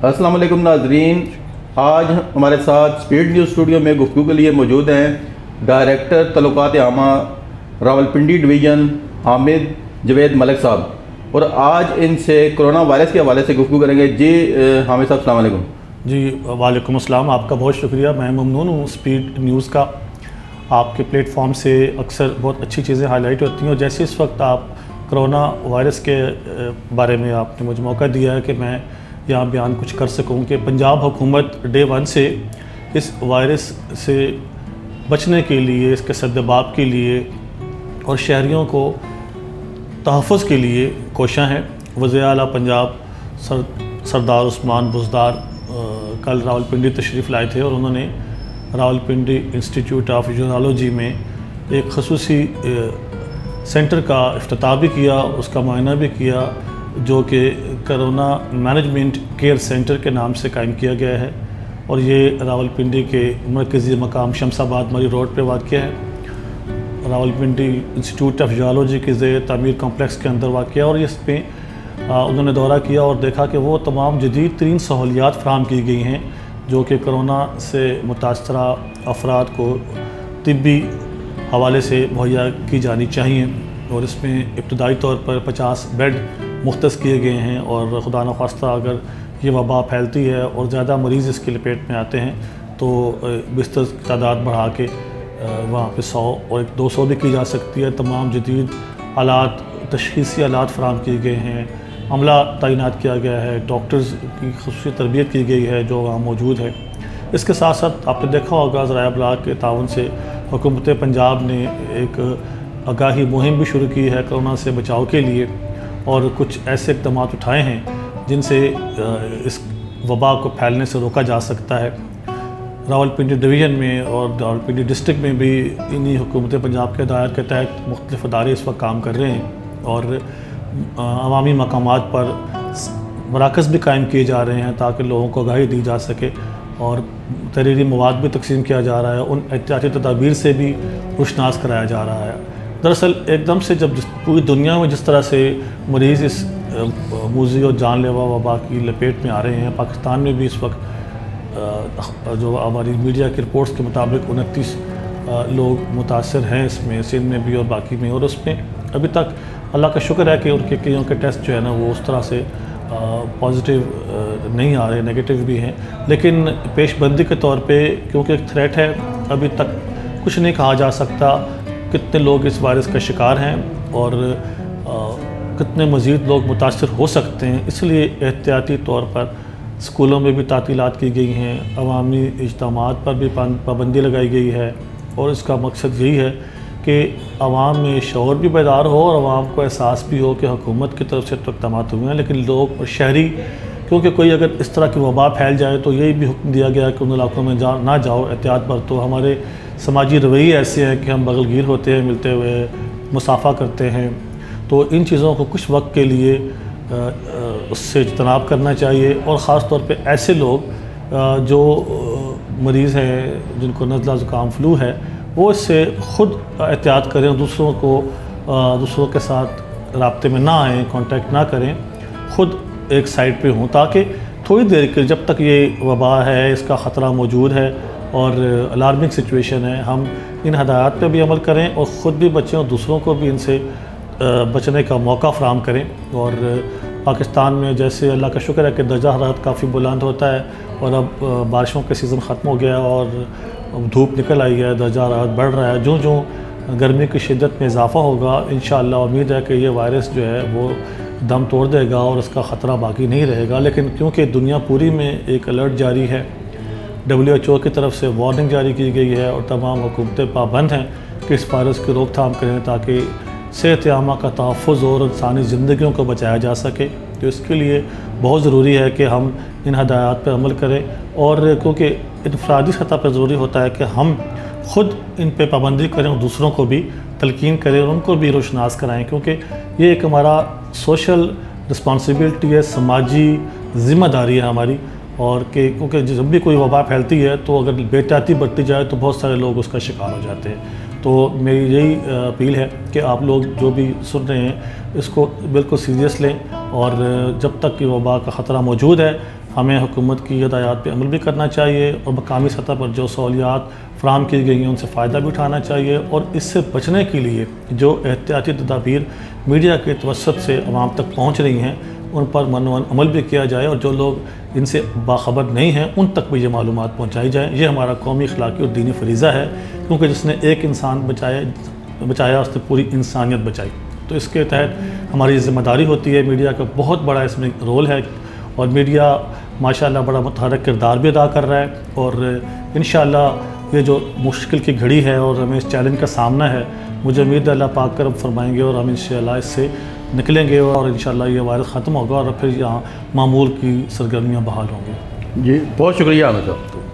अस्सलाम वालेकुम नाज़रीन, आज हमारे साथ स्पीड न्यूज़ स्टूडियो में गुफ्तगू के लिए मौजूद हैं डायरेक्टर तल्लुकात आमा रावलपिंडी डिवीज़न हामिद जवेद मलिक साहब, और आज इनसे कोरोना वायरस के हवाले से गुफ्तगू करेंगे। जी हामिद साहब, अस्सलाम वालेकुम। जी वालेकुम अस्सलाम, आपका बहुत शुक्रिया। मैं ममनून हूँ स्पीड न्यूज़ का। आपके प्लेटफॉर्म से अक्सर बहुत अच्छी चीज़ें हाईलाइट होती हैं, और जैसे इस वक्त आप कोरोना वायरस के बारे में आपने मुझे मौका दिया है कि मैं यहाँ बयान कुछ कर सकूँ कि पंजाब हुकूमत डे 1 से इस वायरस से बचने के लिए, इसके सद्दबाब के लिए और शहरियों को तहफ़्फ़ुज़ के लिए कोशिश हैं। वज़ीर आला पंजाब सरदार उस्मान बुज़दार कल रावलपिंडी तशरीफ़ लाए थे, और उन्होंने रावलपिंडी इंस्टीट्यूट ऑफ यूरोलॉजी में एक ख़ुसूसी सेंटर का इफ्तिताह भी किया, उसका मुआयना भी किया, जो कि कोरोना मैनेजमेंट केयर सेंटर के नाम से कायम किया गया है। और ये रावलपिंडी के मरकज़ी मकाम शमसाबाद मरी रोड पे वाक़ है। रावलपिंडी इंस्टीट्यूट ऑफ यूरोलॉजी के ज़ेर तामीर कॉम्प्लेक्स के अंदर वाक़ है, और इसमें उन्होंने दौरा किया और देखा कि वो तमाम जदीद तरीन सहूलियात फ़राहम की गई हैं जो कि कोरोना से मुतासरा अफराद को तिब्बी हवाले से मुहैया की जानी चाहिए। और इसमें इब्तदाई तौर पर 50 बेड मुख्तस किए गए हैं, और खुदा न ख़ास्ता अगर ये वबा फैलती है और ज़्यादा मरीज़ इसके लपेट में आते हैं तो बिस्तर की तादाद बढ़ा के वहाँ पे 100 और 200 भी की जा सकती है। तमाम जदीद आलात, तशख़ीसी आलात फ़राहम किए गए हैं, अमला तैनात किया गया है, डॉक्टर्स की ख़ुसूसी तरबियत की गई है जो वहाँ मौजूद है। इसके साथ साथ आपने देखा होगा ज़राए इब्लाग के ताउन से हुकूमत पंजाब ने एक आगाही मुहिम भी शुरू की है कोरोना से बचाव के लिए, और कुछ ऐसे इक़दाम उठाए हैं जिनसे इस वबा को फैलने से रोका जा सकता है। रावलपिंडी डिवीज़न में और रावलपिंडी डिस्ट्रिक्ट में भी इन्हीं हुकूमत पंजाब के हिदायत के तहत मुख्तलिफ़ अदारे इस वक्त काम कर रहे हैं, और अवामी मकामात पर मराकज़ भी कायम किए जा रहे हैं ताकि लोगों को आगाही दी जा सके, और तहरीरी मवाद भी तकसीम किया जा रहा है, उन एहतियाती तदाबीर से भी रुशनास कराया जा रहा है। दरअसल एकदम से जब पूरी दुनिया में जिस तरह से मरीज़ इस मूज़ी और जानलेवा वबा की लपेट में आ रहे हैं, पाकिस्तान में भी इस वक्त जो हमारी मीडिया की रिपोर्ट्स के मुताबिक 29 लोग मुतासर हैं इसमें, सिंध में भी और बाकी में, और उसमें अभी तक अल्लाह का शुक्र है कि उनके कईयों के टेस्ट जो है ना वो उस तरह से पॉजिटिव नहीं आ रहे, नेगेटिव भी हैं। लेकिन पेशबंदी के तौर पे क्योंकि एक थ्रेट है, अभी तक कुछ नहीं कहा जा सकता कितने लोग इस वायरस का शिकार हैं और कितने मज़ीद लोग मुतासर हो सकते हैं। इसलिए एहतियाती तौर पर स्कूलों में भी तातीलात की गई हैं, अवामी इज्तिमाआत पर भी पाबंदी लगाई गई है, और इसका मकसद यही है कि आवाम में शऊर भी बेदार हो और आवाम को एहसास भी हो कि हुकूमत की तरफ से तो इक़दाम हुए हैं, लेकिन लोग और शहरी, क्योंकि कोई अगर इस तरह की वबा फैल जाए तो यही भी हुक्म दिया गया कि उन इलाकों में ना जाओ, एहतियात बरतो। हमारे समाजी रवैये ऐसे हैं कि हम बगलगीर होते हैं, मिलते हुए मुसाफा करते हैं, तो इन चीज़ों को कुछ वक्त के लिए उससे इज्तनाब करना चाहिए। और ख़ास तौर पे ऐसे लोग जो मरीज़ हैं, जिनको नज़ला ज़ुकाम फ्लू है, वो इससे ख़ुद एहतियात करें और दूसरों के साथ राब्ते में ना आएँ, कांटेक्ट ना करें, ख़ुद एक साइड पे हों, ताकि थोड़ी देर के जब तक ये वबा है, इसका ख़तरा मौजूद है और अलार्मिंग सिचुएशन है, हम इन हदायत पे भी अमल करें और ख़ुद भी बचें और दूसरों को भी इनसे बचने का मौका फ़राहम करें। और पाकिस्तान में जैसे अल्लाह का शुक्र है कि दर्जा हरारत काफ़ी बुलंद होता है, और अब बारिशों के सीज़न ख़त्म हो गया और धूप निकल आई है, दर्जा हरारत बढ़ रहा है। जो गर्मी की शिद्दत में इजाफ़ा होगा, इंशाअल्लाह उम्मीद है कि ये वायरस जो है वो दम तोड़ देगा और इसका ख़तरा बाकी नहीं रहेगा। लेकिन क्योंकि दुनिया पूरी में एक अलर्ट जारी है, WHO की तरफ से वार्निंग जारी की गई है, और तमाम हुकूमतें पाबंद हैं कि इस वायरस की रोकथाम करें ताकि सेहत आमा का तहफ़्फ़ुज़ और इंसानी ज़िंदगियों को बचाया जा सके। तो इसके लिए बहुत ज़रूरी है कि हम इन हदायत पर अमल करें, और क्योंकि इनफरादी सतह पर ज़रूरी होता है कि हम ख़ुद इन पे पाबंदी करें और दूसरों को भी तलकीन करें और उनको भी रोशनास कराएँ, क्योंकि ये एक हमारा सोशल रिस्पॉन्सिबिलिटी है, समाजी ज़िम्मेदारी है हमारी। और क्योंकि जब भी कोई वबा फैलती है तो अगर बेहतियाती बरती जाए तो बहुत सारे लोग उसका शिकार हो जाते हैं। तो मेरी यही अपील है कि आप लोग जो भी सुन रहे हैं इसको बिल्कुल सीरियस लें, और जब तक कि वबा का ख़तरा मौजूद है हमें हुकूमत की हिदायत पे अमल भी करना चाहिए और मकामी सतह पर जो सहूलियात फ़राहम की गई हैं उनसे फ़ायदा भी उठाना चाहिए, और इससे बचने के लिए जो एहतियाती तदाबीर मीडिया के तवसत से अवाम तक पहुँच रही हैं उन पर मनोवन अमल भी किया जाए, और जो लोग इनसे बाखबर नहीं हैं उन तक भी ये मालूमात पहुँचाई जाएँ। ये हमारा कौमी अखलाकी और दीनी फ़रीज़ा है, क्योंकि जिसने एक इंसान बचाया उसने पूरी इंसानियत बचाई। तो इसके तहत हमारी ज़िम्मेदारी होती है, मीडिया का बहुत बड़ा इसमें रोल है, और मीडिया माशाअल्लाह बड़ा मुतहरक किरदार भी अदा कर रहा है। और इंशाअल्लाह ये जो मुश्किल की घड़ी है और हमें इस चैलेंज का सामना है, मुझे उम्मीद है अल्लाह पाक करम फरमाएंगे और हम इंशाअल्लाह इससे निकलेंगे, और इंशाअल्लाह ये वायरस ख़त्म होगा और फिर यहाँ मामूल की सरगर्मियाँ बहाल होंगी। जी बहुत शुक्रिया आमिर साहब।